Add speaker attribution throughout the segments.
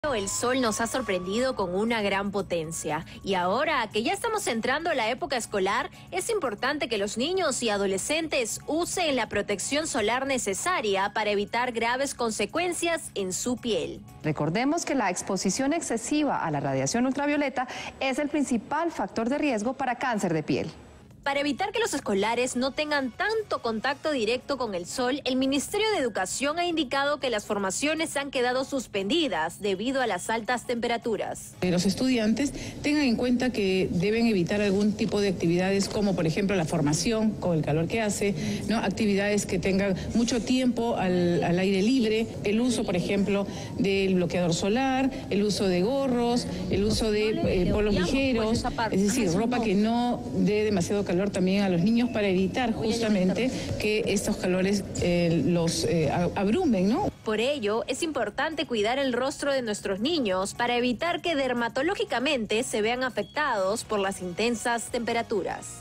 Speaker 1: El sol nos ha sorprendido con una gran potencia y ahora que ya estamos entrando a la época escolar, es importante que los niños y adolescentes usen la protección solar necesaria para evitar graves consecuencias en su piel.
Speaker 2: Recordemos que la exposición excesiva a la radiación ultravioleta es el principal factor de riesgo para cáncer de piel.
Speaker 1: Para evitar que los escolares no tengan tanto contacto directo con el sol, el Ministerio de Educación ha indicado que las formaciones han quedado suspendidas debido a las altas temperaturas.
Speaker 3: Los estudiantes tengan en cuenta que deben evitar algún tipo de actividades como por ejemplo la formación con el calor que hace, ¿no? Actividades que tengan mucho tiempo al aire libre, el uso por ejemplo del bloqueador solar, el uso de gorros, el uso de polos ligeros, es decir, ropa que no dé demasiado calor también a los niños para evitar justamente que estos calores los abrumen, ¿no?
Speaker 1: Por ello, es importante cuidar el rostro de nuestros niños para evitar que dermatológicamente se vean afectados por las intensas temperaturas.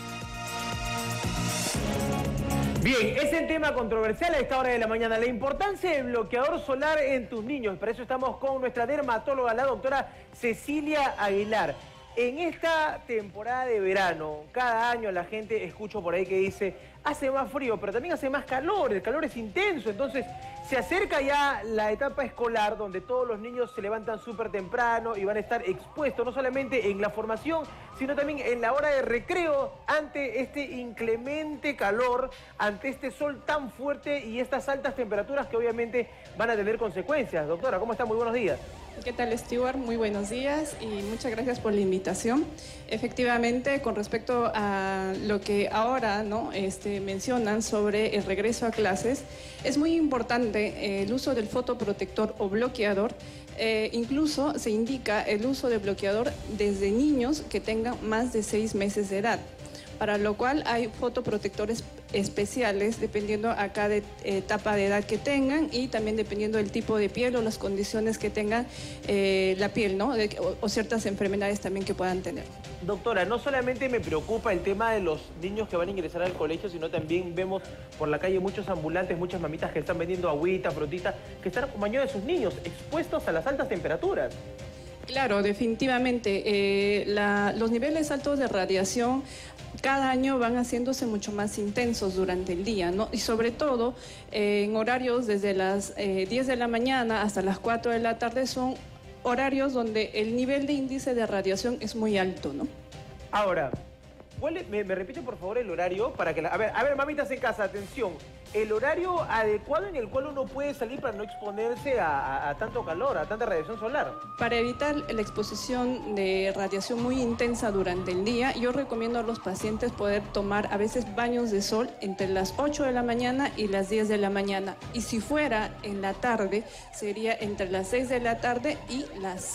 Speaker 4: Bien, es el tema controversial a esta hora de la mañana, la importancia del bloqueador solar en tus niños. Para eso estamos con nuestra dermatóloga, la doctora Cecilia Aguilar. En esta temporada de verano, cada año la gente, escucho por ahí que dice, hace más frío, pero también hace más calor, el calor es intenso, entonces se acerca ya la etapa escolar donde todos los niños se levantan súper temprano y van a estar expuestos no solamente en la formación, sino también en la hora de recreo ante este inclemente calor, ante este sol tan fuerte y estas altas temperaturas que obviamente van a tener consecuencias. Doctora, ¿cómo está? Muy buenos días.
Speaker 5: ¿Qué tal, Stuart? Muy buenos días y muchas gracias por la invitación. Efectivamente, con respecto a lo que ahora mencionan sobre el regreso a clases, es muy importante el uso del fotoprotector o bloqueador. Incluso se indica el uso de bloqueador desde niños que tengan más de 6 meses de edad, para lo cual hay fotoprotectores especiales dependiendo a cada etapa de edad que tengan y también dependiendo del tipo de piel o las condiciones que tengan la piel, ¿no? O ciertas enfermedades también que puedan tener.
Speaker 4: Doctora, no solamente me preocupa el tema de los niños que van a ingresar al colegio, sino también vemos por la calle muchos ambulantes, muchas mamitas que están vendiendo agüita, frutita, que están acompañados de sus niños expuestos a las altas temperaturas.
Speaker 5: Claro, definitivamente. Los niveles altos de radiación cada año van haciéndose mucho más intensos durante el día, ¿no? Y sobre todo en horarios desde las 10 de la mañana hasta las 4 de la tarde son horarios donde el nivel de índice de radiación es muy alto, ¿no?
Speaker 4: Ahora, ¿me repite por favor el horario para que a ver, mamitas en casa, atención. El horario adecuado en el cual uno puede salir para no exponerse a tanto calor, a tanta radiación solar.
Speaker 5: Para evitar la exposición de radiación muy intensa durante el día, yo recomiendo a los pacientes poder tomar a veces baños de sol entre las 8 de la mañana y las 10 de la mañana. Y si fuera en la tarde, sería entre las 6 de la tarde y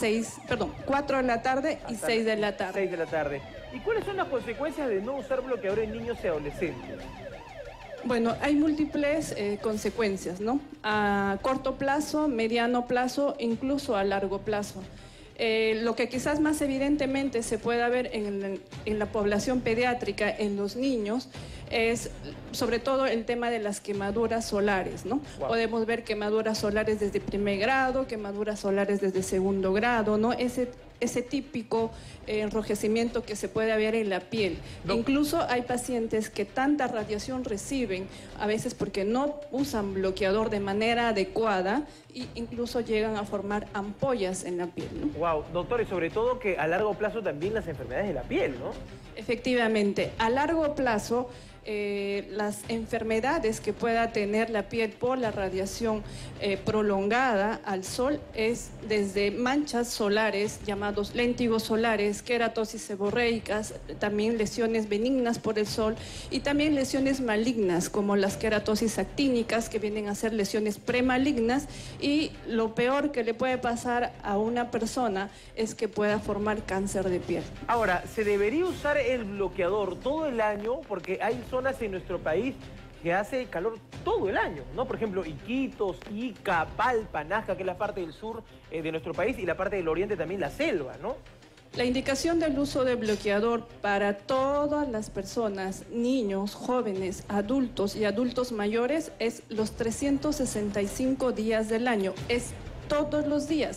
Speaker 5: 4 de la tarde y 6 de la tarde.
Speaker 4: 6 de la tarde. ¿Y cuáles son las consecuencias de no usar bloqueador en niños y adolescentes?
Speaker 5: Bueno, hay múltiples consecuencias, ¿no? A corto plazo, mediano plazo, incluso a largo plazo. Lo que quizás más evidentemente se pueda ver en la población pediátrica, en los niños, es sobre todo el tema de las quemaduras solares, ¿no? Wow. Podemos ver quemaduras solares desde primer grado, quemaduras solares desde segundo grado, ¿no? Ese típico enrojecimiento que se puede ver en la piel. No. Incluso hay pacientes que tanta radiación reciben, a veces porque no usan bloqueador de manera adecuada, e incluso llegan a formar ampollas en la piel, ¿no?
Speaker 4: Wow, doctor, y sobre todo que a largo plazo también las enfermedades de la piel, ¿no?
Speaker 5: Efectivamente, a largo plazo las enfermedades que pueda tener la piel por la radiación prolongada al sol es desde manchas solares llamados léntigos solares, queratosis seborreicas, también lesiones benignas por el sol y también lesiones malignas como las queratosis actínicas que vienen a ser lesiones premalignas y lo peor que le puede pasar a una persona es que pueda formar cáncer de piel.
Speaker 4: Ahora, ¿se debería usar el bloqueador todo el año? Porque hay zonas en nuestro país que hace calor todo el año, ¿no? Por ejemplo, Iquitos, Ica, Palpa, Nazca, que es la parte del sur de nuestro país, y la parte del oriente también la selva, ¿no?
Speaker 5: La indicación del uso de bloqueador para todas las personas, niños, jóvenes, adultos y adultos mayores es los 365 días del año, es todos los días.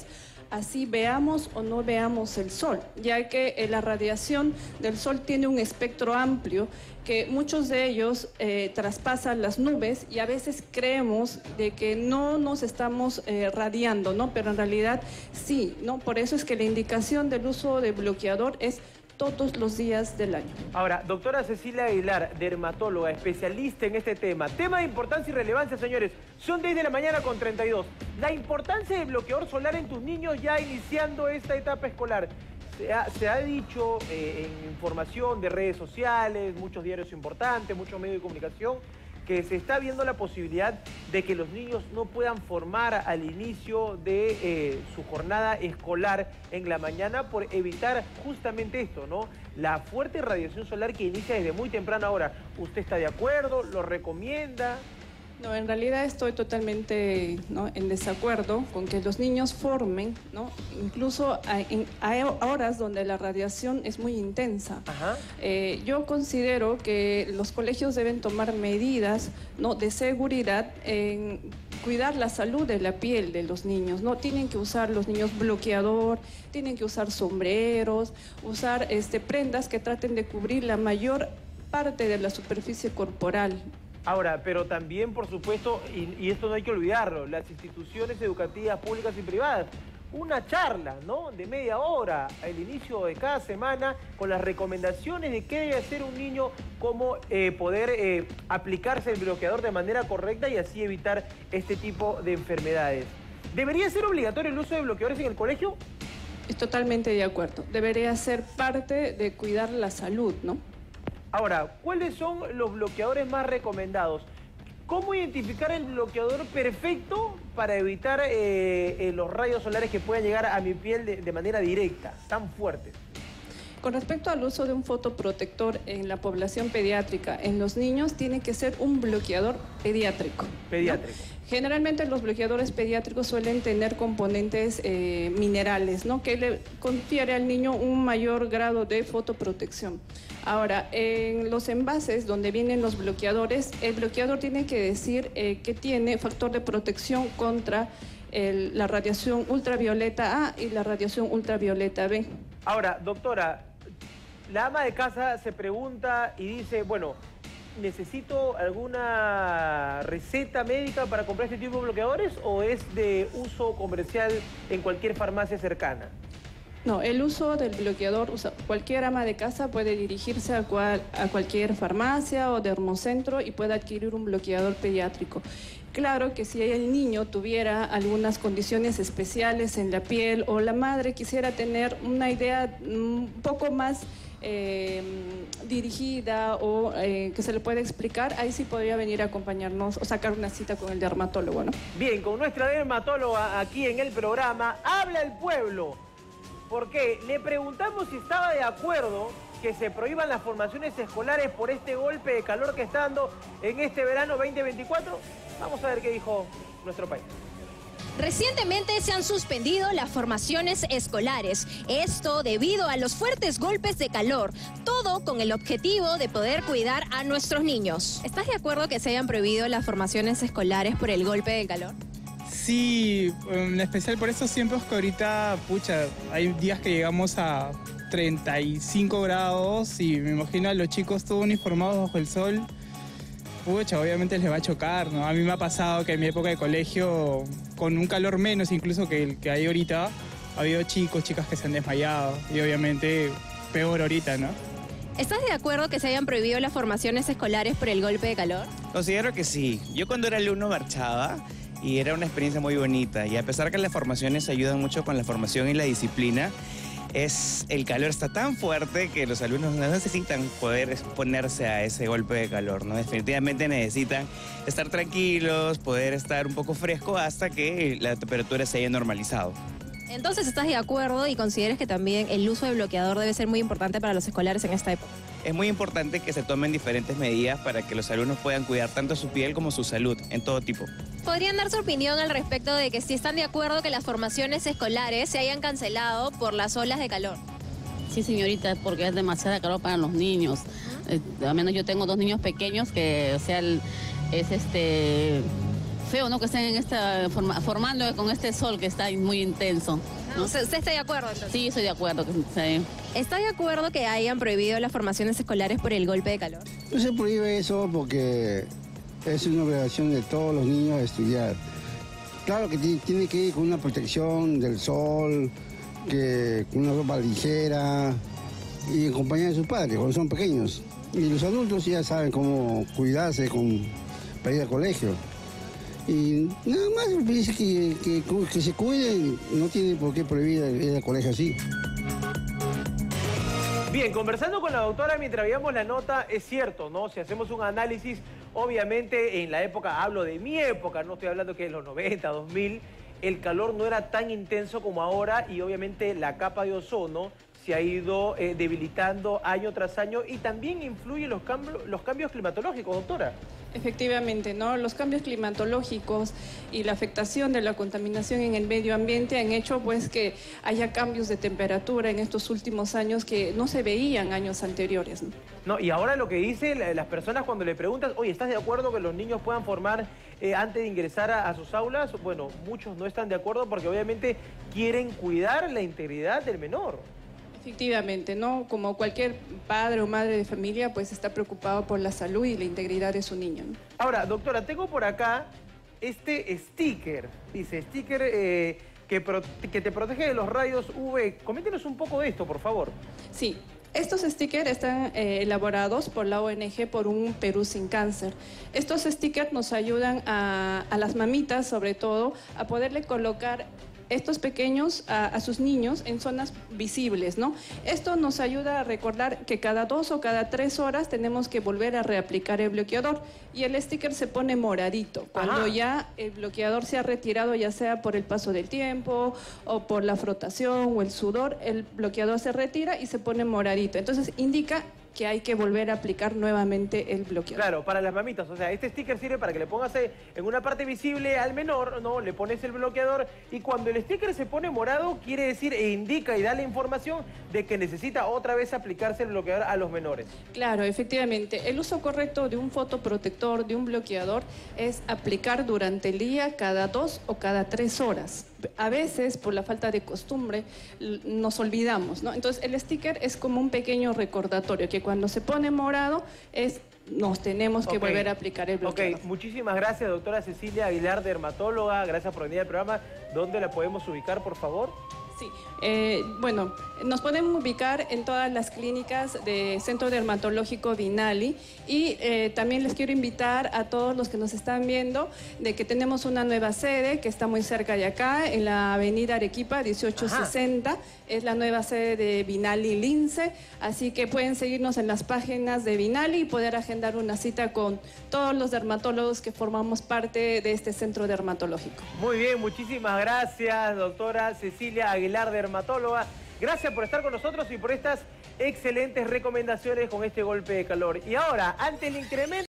Speaker 5: así veamos o no veamos el sol, ya que la radiación del sol tiene un espectro amplio, que muchos de ellos traspasan las nubes y a veces creemos de que no nos estamos radiando, ¿no? Pero en realidad sí, ¿no? Por eso es que la indicación del uso de bloqueador es todos los días del año.
Speaker 4: Ahora, doctora Cecilia Aguilar, dermatóloga, especialista en este tema. Tema de importancia y relevancia, señores. Son 10 de la mañana con 32. La importancia del bloqueador solar en tus niños ya iniciando esta etapa escolar. Se ha dicho en información de redes sociales, muchos diarios importantes, muchos medios de comunicación, que se está viendo la posibilidad de que los niños no puedan formar al inicio de su jornada escolar en la mañana por evitar justamente esto, ¿no? La fuerte radiación solar que inicia desde muy temprana hora. ¿Usted está de acuerdo? ¿Lo recomienda?
Speaker 5: No, en realidad estoy totalmente, ¿no?, en desacuerdo con que los niños formen, ¿no?, incluso a horas donde la radiación es muy intensa.
Speaker 4: Ajá.
Speaker 5: Yo considero que los colegios deben tomar medidas, ¿no?, de seguridad en cuidar la salud de la piel de los niños, ¿no? Tienen que usar los niños bloqueador, tienen que usar sombreros, usar prendas que traten de cubrir la mayor parte de la superficie corporal.
Speaker 4: Ahora, pero también, por supuesto, y esto no hay que olvidarlo, las instituciones educativas públicas y privadas, una charla, ¿no?, de media hora al inicio de cada semana con las recomendaciones de qué debe hacer un niño, cómo poder aplicarse el bloqueador de manera correcta y así evitar este tipo de enfermedades. ¿Debería ser obligatorio el uso de bloqueadores en el colegio?
Speaker 5: Estoy totalmente de acuerdo. Debería ser parte de cuidar la salud, ¿no?
Speaker 4: Ahora, ¿cuáles son los bloqueadores más recomendados? ¿Cómo identificar el bloqueador perfecto para evitar los rayos solares que puedan llegar a mi piel de manera directa, tan fuertes?
Speaker 5: Con respecto al uso de un fotoprotector en la población pediátrica, en los niños tiene que ser un bloqueador pediátrico.
Speaker 4: Pediátrico.
Speaker 5: ¿No? Generalmente los bloqueadores pediátricos suelen tener componentes minerales, ¿no?, que le confiere al niño un mayor grado de fotoprotección. Ahora, en los envases donde vienen los bloqueadores, el bloqueador tiene que decir que tiene factor de protección contra la radiación ultravioleta A y la radiación ultravioleta B.
Speaker 4: Ahora, doctora, la ama de casa se pregunta y dice, bueno, ¿necesito alguna receta médica para comprar este tipo de bloqueadores o es de uso comercial en cualquier farmacia cercana?
Speaker 5: No, el uso del bloqueador, cualquier ama de casa puede dirigirse a cualquier farmacia o dermocentro y puede adquirir un bloqueador pediátrico. Claro que si el niño tuviera algunas condiciones especiales en la piel o la madre quisiera tener una idea un poco más dirigida o que se le puede explicar, ahí sí podría venir a acompañarnos o sacar una cita con el dermatólogo, ¿no?
Speaker 4: Bien, con nuestra dermatóloga aquí en el programa, Habla el Pueblo. Porque le preguntamos si estaba de acuerdo que se prohíban las formaciones escolares por este golpe de calor que está dando en este verano 2024. Vamos a ver qué dijo nuestro país.
Speaker 1: Recientemente se han suspendido las formaciones escolares, esto debido a los fuertes golpes de calor, todo con el objetivo de poder cuidar a nuestros niños. ¿Estás de acuerdo que se hayan prohibido las formaciones escolares por el golpe de calor?
Speaker 6: Sí, en especial por esos tiempos que ahorita, pucha, hay días que llegamos a 35 grados y me imagino a los chicos todos uniformados bajo el sol. Pucha, obviamente les va a chocar, ¿no? A mí me ha pasado que en mi época de colegio, con un calor menos incluso que el que hay ahorita, ha habido chicos, chicas que se han desmayado y obviamente peor ahorita, ¿no?
Speaker 1: ¿Estás de acuerdo que se hayan prohibido las formaciones escolares por el golpe de calor?
Speaker 7: Considero que sí. Yo cuando era alumno marchaba y era una experiencia muy bonita. Y a pesar que las formaciones ayudan mucho con la formación y la disciplina, el calor está tan fuerte que los alumnos no necesitan poder exponerse a ese golpe de calor, ¿no? Definitivamente necesitan estar tranquilos, poder estar un poco fresco hasta que la temperatura se haya normalizado.
Speaker 1: Entonces, ¿estás de acuerdo y consideras que también el uso de bloqueador debe ser muy importante para los escolares en esta época?
Speaker 7: Es muy importante que se tomen diferentes medidas para que los alumnos puedan cuidar tanto su piel como su salud, en todo tipo.
Speaker 1: ¿Podrían dar su opinión al respecto de que si están de acuerdo que las formaciones escolares se hayan cancelado por las olas de calor?
Speaker 8: Sí, señorita, porque es demasiado calor para los niños. Al menos yo tengo 2 niños pequeños que, o sea, es feo, ¿no? Que estén en formando con este sol que está muy intenso, ¿no?
Speaker 1: ¿Usted está de acuerdo entonces?
Speaker 8: Sí, estoy de acuerdo. Sí.
Speaker 1: ¿Está de acuerdo que hayan prohibido las formaciones escolares por el golpe de calor?
Speaker 9: No se prohíbe eso porque es una obligación de todos los niños a estudiar. Claro que tiene que ir con una protección del sol, con una ropa ligera y en compañía de sus padres cuando son pequeños. Y los adultos ya saben cómo cuidarse para ir al colegio. Y nada más dice que se cuiden, no tiene por qué prohibir ir al colegio así.
Speaker 4: Bien, conversando con la doctora mientras veíamos la nota, es cierto, ¿no? Si hacemos un análisis, obviamente en la época, hablo de mi época, no estoy hablando que en los 90, 2000, el calor no era tan intenso como ahora y obviamente la capa de ozono se ha ido debilitando año tras año y también influyen los cambios climatológicos, doctora.
Speaker 5: Efectivamente, ¿no? Los cambios climatológicos y la afectación de la contaminación en el medio ambiente han hecho pues que haya cambios de temperatura en estos últimos años que no se veían años anteriores, ¿no?
Speaker 4: No, y ahora lo que dicen las personas cuando le preguntan, oye, ¿estás de acuerdo que los niños puedan formar antes de ingresar a sus aulas? Bueno, muchos no están de acuerdo porque obviamente quieren cuidar la integridad del menor.
Speaker 5: Efectivamente, ¿no? Como cualquier padre o madre de familia, pues está preocupado por la salud y la integridad de su niño, ¿no?
Speaker 4: Ahora, doctora, tengo por acá este sticker. Dice, sticker que te protege de los rayos UV. Coméntenos un poco de esto, por favor.
Speaker 5: Sí. Estos stickers están elaborados por la ONG por un Perú sin cáncer. Estos stickers nos ayudan a las mamitas, sobre todo, a poderle colocar estos pequeños a sus niños en zonas visibles, ¿no? Esto nos ayuda a recordar que cada 2 o cada 3 horas tenemos que volver a reaplicar el bloqueador y el sticker se pone moradito cuando ya el bloqueador se ha retirado, ya sea por el paso del tiempo o por la frotación o el sudor, el bloqueador se retira y se pone moradito. Entonces indica que hay que volver a aplicar nuevamente el bloqueador.
Speaker 4: Claro, para las mamitas, o sea, este sticker sirve para que le pongas en una parte visible al menor, ¿no? Le pones el bloqueador y cuando el sticker se pone morado, quiere decir e indica y da la información de que necesita otra vez aplicarse el bloqueador a los menores.
Speaker 5: Claro, efectivamente. El uso correcto de un fotoprotector, de un bloqueador, es aplicar durante el día cada 2 o cada 3 horas. A veces, por la falta de costumbre, nos olvidamos, ¿no? Entonces, el sticker es como un pequeño recordatorio, que cuando se pone morado, nos tenemos que volver a aplicar el bloqueador.
Speaker 4: Ok, muchísimas gracias, doctora Cecilia Aguilar, dermatóloga. Gracias por venir al programa. ¿Dónde la podemos ubicar, por favor?
Speaker 5: Sí, bueno, nos podemos ubicar en todas las clínicas de Centro Dermatológico Vinali y también les quiero invitar a todos los que nos están viendo de que tenemos una nueva sede que está muy cerca de acá, en la avenida Arequipa 1860, es la nueva sede de Vinali Lince, así que pueden seguirnos en las páginas de Vinali y poder agendar una cita con todos los dermatólogos que formamos parte de este centro dermatológico.
Speaker 4: Muy bien, muchísimas gracias, doctora Cecilia Aguilar, dermatóloga. Gracias por estar con nosotros y por estas excelentes recomendaciones con este golpe de calor. Y ahora, ante el incremento